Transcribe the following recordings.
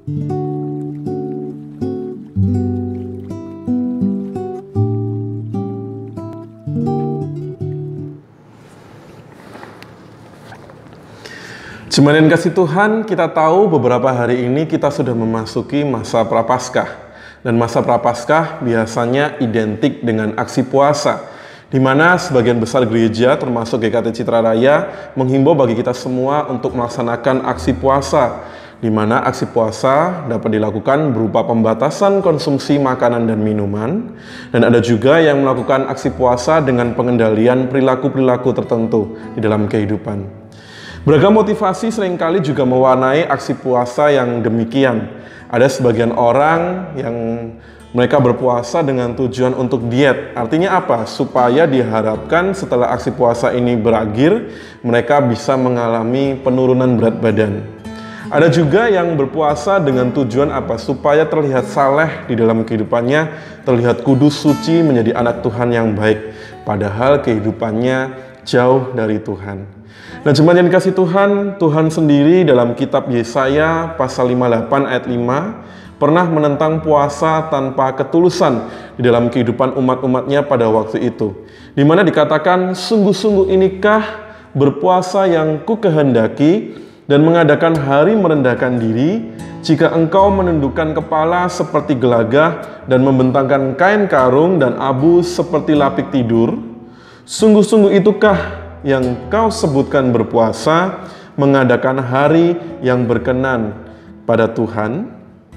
Jemaat yang kasih Tuhan, kita tahu beberapa hari ini kita sudah memasuki masa Prapaskah. Dan masa Prapaskah biasanya identik dengan aksi puasa, di mana sebagian besar gereja termasuk GKT Citra Raya menghimbau bagi kita semua untuk melaksanakan aksi puasa, di mana aksi puasa dapat dilakukan berupa pembatasan konsumsi makanan dan minuman, dan ada juga yang melakukan aksi puasa dengan pengendalian perilaku-perilaku tertentu di dalam kehidupan. Beragam motivasi seringkali juga mewarnai aksi puasa yang demikian. Ada sebagian orang yang mereka berpuasa dengan tujuan untuk diet. Artinya apa? Supaya diharapkan setelah aksi puasa ini berakhir, mereka bisa mengalami penurunan berat badan. Ada juga yang berpuasa dengan tujuan apa? Supaya terlihat saleh di dalam kehidupannya, terlihat kudus, suci, menjadi anak Tuhan yang baik. Padahal kehidupannya jauh dari Tuhan. Nah, jemaat yang dikasih Tuhan, Tuhan sendiri dalam kitab Yesaya pasal 58 ayat 5 pernah menentang puasa tanpa ketulusan di dalam kehidupan umat-umatnya pada waktu itu. Di mana dikatakan, sungguh-sungguh inikah berpuasa yang ku kehendaki dan mengadakan hari merendahkan diri, jika engkau menundukkan kepala seperti gelagah dan membentangkan kain karung dan abu seperti lapik tidur. Sungguh-sungguh itukah yang kau sebutkan berpuasa, mengadakan hari yang berkenan pada Tuhan?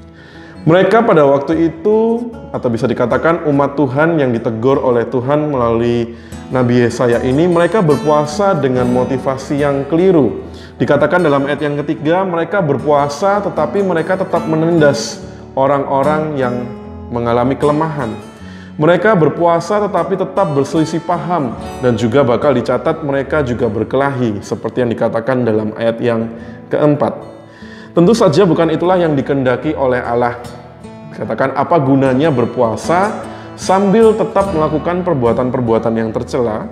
Mereka pada waktu itu, atau bisa dikatakan umat Tuhan yang ditegur oleh Tuhan melalui Nabi Yesaya ini, mereka berpuasa dengan motivasi yang keliru. Dikatakan dalam ayat yang ketiga, mereka berpuasa tetapi mereka tetap menindas orang-orang yang mengalami kelemahan. Mereka berpuasa tetapi tetap berselisih paham, dan juga bakal dicatat mereka juga berkelahi, seperti yang dikatakan dalam ayat yang keempat. Tentu saja bukan itulah yang dikehendaki oleh Allah. Katakan, apa gunanya berpuasa sambil tetap melakukan perbuatan-perbuatan yang tercela?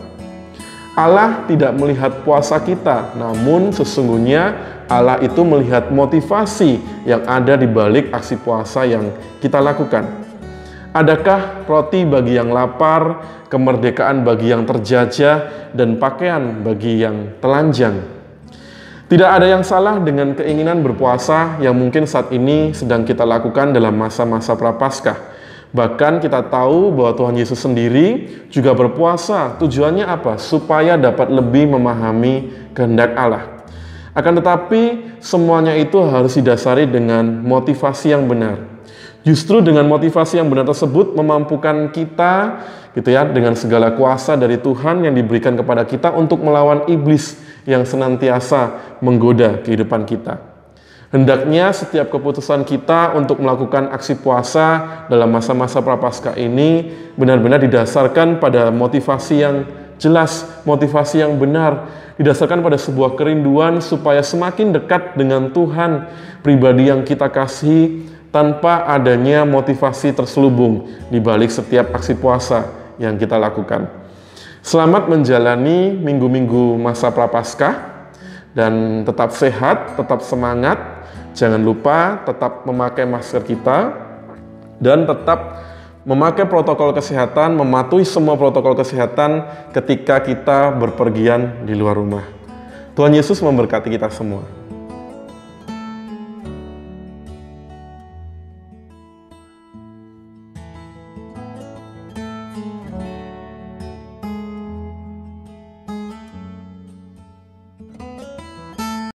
Allah tidak melihat puasa kita, namun sesungguhnya Allah itu melihat motivasi yang ada di balik aksi puasa yang kita lakukan. Adakah roti bagi yang lapar, kemerdekaan bagi yang terjajah, dan pakaian bagi yang telanjang? Tidak ada yang salah dengan keinginan berpuasa yang mungkin saat ini sedang kita lakukan dalam masa-masa Prapaskah. Bahkan kita tahu bahwa Tuhan Yesus sendiri juga berpuasa. Tujuannya apa? Supaya dapat lebih memahami kehendak Allah. Akan tetapi semuanya itu harus didasari dengan motivasi yang benar. Justru dengan motivasi yang benar tersebut memampukan kita gitu ya, dengan segala kuasa dari Tuhan yang diberikan kepada kita untuk melawan iblis yang senantiasa menggoda kehidupan kita. Hendaknya setiap keputusan kita untuk melakukan aksi puasa dalam masa-masa Prapaskah ini benar-benar didasarkan pada motivasi yang jelas, motivasi yang benar, didasarkan pada sebuah kerinduan supaya semakin dekat dengan Tuhan, pribadi yang kita kasihi, tanpa adanya motivasi terselubung di balik setiap aksi puasa yang kita lakukan. Selamat menjalani minggu-minggu masa Prapaskah, dan tetap sehat, tetap semangat. Jangan lupa tetap memakai masker kita, dan tetap memakai protokol kesehatan, mematuhi semua protokol kesehatan ketika kita berpergian di luar rumah. Tuhan Yesus memberkati kita semua.